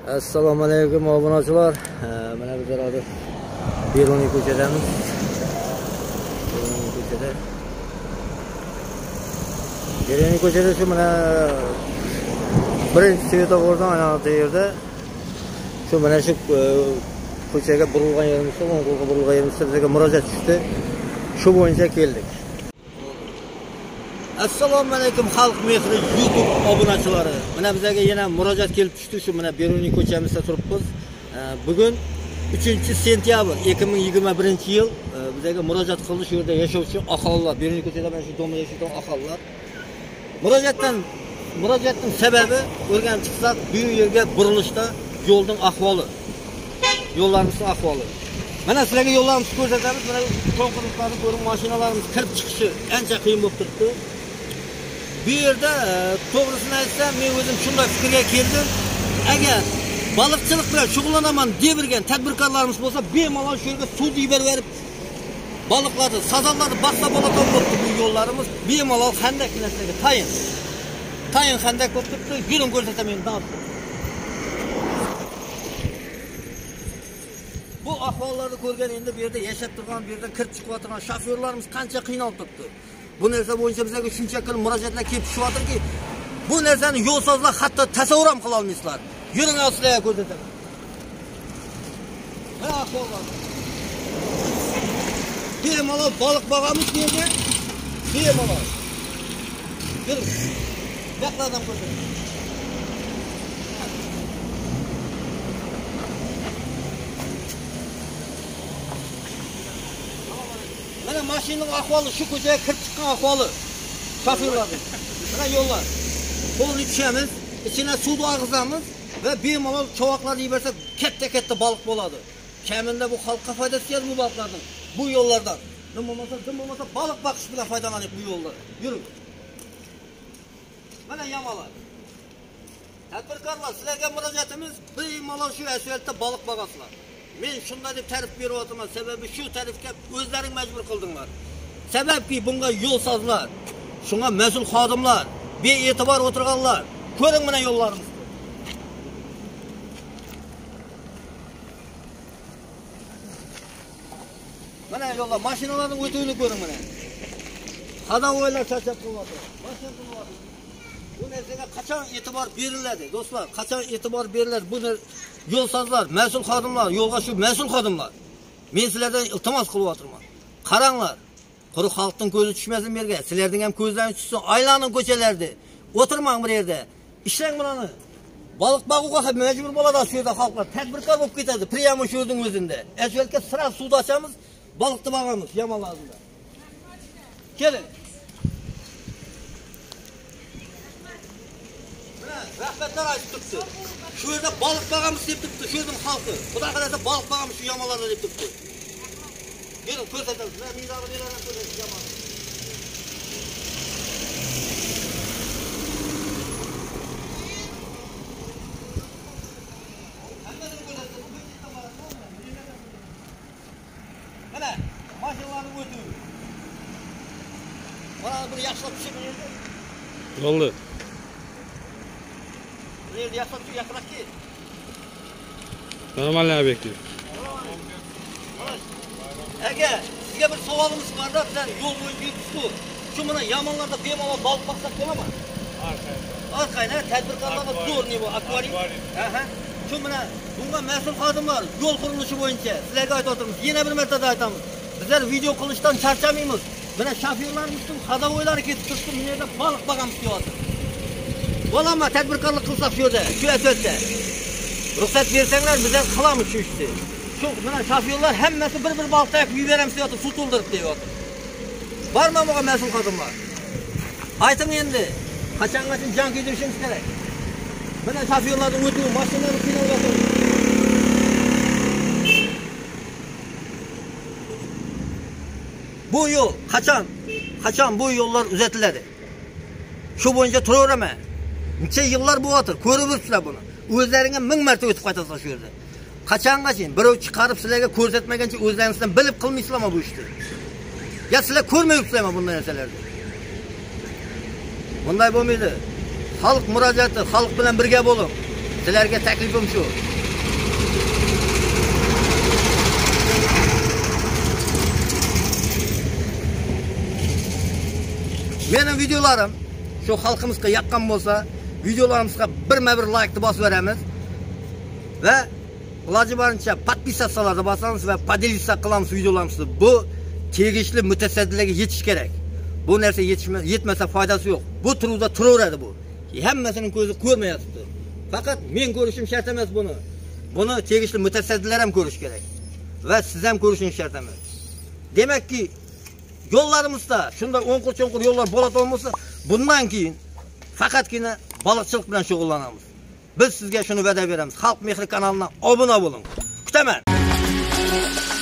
Assalomu alaykum obunachilar. Mana bizlar hozir Beruniy ko'chadamiz. Beruniy ko'chada shu mana birinchi svetofordan ana bu yerda shu mana shu ko'chaga burilgan yerimizda, o'ng qo'lga burilgan yerimizda bizga murojaat tushdi. Shu bo'yicha keldik. Assalomu alaykum xalq mehri YouTube obunachilari. Mana bizga yana murojaat kelib tushdi. Shu mana Beruniy ko'chamizda turibmiz. Bugun 3-sentyabr 2021-yil bizga murojaat qildi shu yerda yashovchi aholilar. Beruniy ko'chada mana shu domda yashovchi aholilar. Murojaatning sababi o'rganib chiqsak, bu yerga burilishda yo'lning ahvoli. Yo'llarimizning ahvoli. Mana sizlarga yo'llarimizni ko'rsatamiz. Mana konkurslarni ko'ring, mashinalarimiz kirib chiqishi ancha qiyin bo'lib turibdi. Bu yerda to'g'risini aytsam, men o'zim shunday fikrga keldim. Agar baliqchilik bilan shug'ullanaman devirgan tadbirkorlarimiz bo'lsa, bemalol shu yerga suv berib baliqlarni, sazonlarni boqsa bo'ladi bo'libdi bu yo'llarimiz. Bemalol xandak narsaga tayin xandak bo'lib turibdi. Yuring ko'rsataman endi. Bu ahvollarni ko'rgan endi bu yerda yashab turgan, bu yerdan kirib chiqib o'tirgan shofyorlarimiz qancha qiynalib turibdi. Bu narsa bo'yicha bizga shuncha qilib murojaatlar kelib tushyaptiki, bu narsani yo'lsozlar hatto tasavvur ham qila olmaysizlar. Yuring sizlarga ko'rsataman. Mana ahvollar. Bemalol baliq bog'amiz bu yerda. Bemalol. Yuring. Yoqlardan ko'rsataman. Mana mashinaning ahvoli, shu ko'chaga kirib chiqqan ahvoli. Shofyorlarning. Mana yo'llar. Qo'lni tushamiz, ichine suvni ag'izamiz va bemalol chovoqlarni yebersak, katta baliq bo'ladi. Kamida bu xalqqa foydasi keladi bu baliqlardan. Bu yo'llardan. Dim bo'lmasa baliq boqish bilan foydalanib bu yo'llar. Yuring. Mana yamalar. Tadbirkorlar, sizlarga murojaatimiz, bemalol shu asfaltda baliq boqasizlar. Men shunday deb ta'rif beryapman, sababi shu ta'rifga o'zlaring majbur qildinglar. Sababki bunga yo'lsozlar, shunga mas'ul xodimlar, bee'tibor o'tirganlar. Ko'ring mana yo'llarimizni. Mana yo'llar, mashinalarning o'tuvini ko'ring mana. Hadovoylar charchab qo'yapti. Mashina qilyapti. Bu narsaga qachon e'tibor beriladi, do'stlar? Qachon e'tibor beriladi? Buni yo'lsozlar, mas'ul xodimlar, yo'lga shu mas'ul xodimlar. Men sizlardan iltimos qilyapman. Qaranglar. Quruq xalqning ko'zi tushmasin bu yerga. Sizlarning ham ko'zlaringiz tushsin. Aylaning ko'chalarda. O'tirmang bir yerda. Ishlang bunani. Baliq boqishga ham majbur bo'ladi shu yerda xalqlar. Tadbirkor bo'lib ketadi. Priyamo shu yerning o'zida. Asfaltga sira suvni ochamiz, baliqni boqamiz yamonlarida. Keling. Rahmatlar aytib turibdi. Shu yerda baliq boqamiz deb turibdi, shu yerning xalqi. Xudo xolasa baliq boqamiz shu yamonlarda deb turibdi. Keling ko'rsatamiz. Miydaga beradigan ko'rsatamiz yamon. Mana mashinalarning o'tuvi. Mana bir yaxshilab pishirib berdi. Bo'ldi. Nerede yaşatıyor yakırak ki? Normal obyektiv. Ege, sizge bir savalımız var da bizden yol boyunca yürütüsü. Şu buna yamanlarda bemalol balık baksak olamaz. Arkayına tedbirkarlarda zor ne bu? Akvaryum. Şu buna bunga mas'ul xodimlar yol qurilishi bo'yicha sizlarga aytib o'tiramiz. Yana bir marta aytamiz. Bizlar video qilishdan charchamaymiz. Mana shofyorlarimizning hadovoylari ketib turibdi. Bu yerda baliq boqamiz deyapti. Bo'lama tadbirkorlik qilsak shu yerda, shu asfaltda. Ruxsat bersanglar bizlar qilamiz shu ishni. Shu mana shofyorlar hammasi bir baliq tayib yuboramiz deyapti, suv to'ldirib deyapti. Bormi bunga mas'ul xodimlar? Ayting endi, qachongacha jon kuydirishimiz kerak? Mana shofyorlarning o'tuvi, mashinalarni qiynayapti. Bu yo'l qachon bu yo'llar uzatiladi? Shu bo'yicha turaveraman. Necha yillar bo'yotir, ko'rib o'tibsizlar buni. O'zlaringga 1000 marta o'tib qaytasizlar shu yerda. Qachongacha birov chiqarib sizlarga ko'rsatmagancha o'zlaringizdan bilib qilmaysizlarmi bu ishni? Ya sizlar ko'rmayapsizlarmi bunday narsalarni? Bunday bo'lmaydi. Xalq murojaati, xalq bilan birga bo'ling. Sizlarga taklifim shu. Mening videolarim shu xalqimizga yoqqan bo'lsa, videolarimizga birma-bir like bosib beramiz va iloji boricha podpisatsiyalarni bosamiz va podelitsa qilamiz videolarimizni. Bu tegishli mutasaddilarga yetish kerak. Bu narsa yetmasa foydasi yo'q. Bu turuvda turaveradi bu. Hammasining ko'zi ko'rmayapti. Faqat men ko'rishim shart emas buni. Buni tegishli mutasaddilar ham ko'rish kerak. Va siz ham ko'rishingiz shart emas. Demakki, yo'llarimizda shunday o'nqir-cho'nqir yo'llar bo'ladigan bo'lsa, bundan keyin faqatgina baliqchilik bilan shug'ullanamiz. Biz sizga shuni va'da beramiz. Xalq Mehri kanaliga obuna bo'ling. Kutaman.